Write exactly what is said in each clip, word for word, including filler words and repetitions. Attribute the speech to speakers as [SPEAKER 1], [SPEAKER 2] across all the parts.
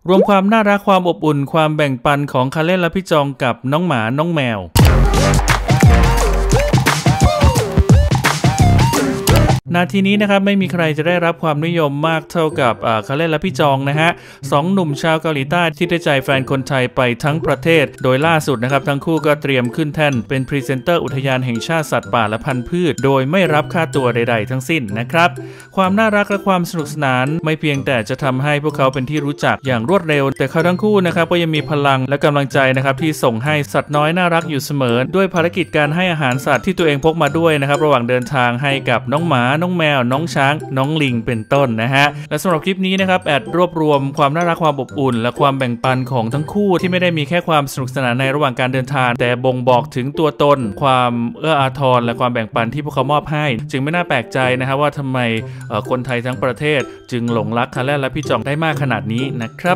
[SPEAKER 1] รวมความน่ารักความอบอุ่นความแบ่งปันของคาเล่นและพี่จองกับน้องหมาน้องแมวนาทีนี้นะครับไม่มีใครจะได้รับความนิยมมากเท่ากับคาเล่นและพี่จองนะฮะสองหนุ่มชาวเกาหลีใต้ที่ได้ใจแฟนคนไทยไปทั้งประเทศโดยล่าสุดนะครับทั้งคู่ก็เตรียมขึ้นแท่นเป็นพรีเซนเตอร์อุทยานแห่งชาติสัตว์ป่าและพันธุ์พืชโดยไม่รับค่าตัวใดๆทั้งสิ้นนะครับความน่ารักและความสนุกสนานไม่เพียงแต่จะทำให้พวกเขาเป็นที่รู้จักอย่างรวดเร็วแต่เขาทั้งคู่นะครับก็ยังมีพลังและกำลังใจนะครับที่ส่งให้สัตว์น้อยน่ารักอยู่เสมอด้วยภารกิจการให้อาหารสัตว์ที่ตัวเองพกมาด้วยนะครับระหว่างเดินทางให้กับน้องหมาน้องแมวน้องช้างน้องลิงเป็นต้นนะฮะและสำหรับคลิปนี้นะครับแอดรวบรวมความน่ารักความอบอุ่นและความแบ่งปันของทั้งคู่ที่ไม่ได้มีแค่ความสนุกสนานในระหว่างการเดินทางแต่บ่งบอกถึงตัวตนความเอื้ออาทรและความแบ่งปันที่พวกเขามอบให้จึงไม่น่าแปลกใจนะครับว่าทำไมคนไทยทั้งประเทศจึงหลงรักคาเล่และพี่จองได้มากขนาดนี้นะครับ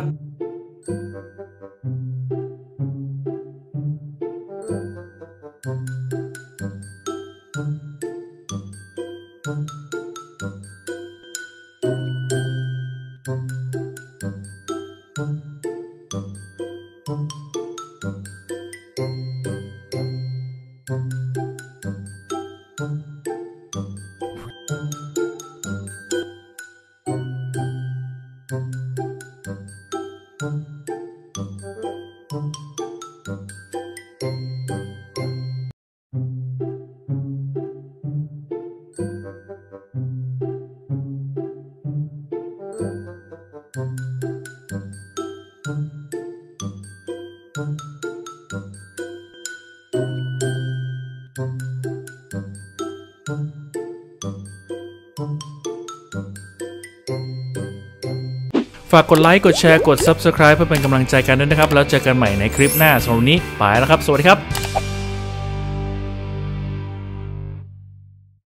[SPEAKER 1] ฝากกดไลค์กดแชร์กด ซับสไครบ์ เพื่อเป็นกำลังใจกันด้วยนะครับแล้วเจอกันใหม่ในคลิปหน้าสำหรับวันนี้ไปแล้วครับสวัสดีครับ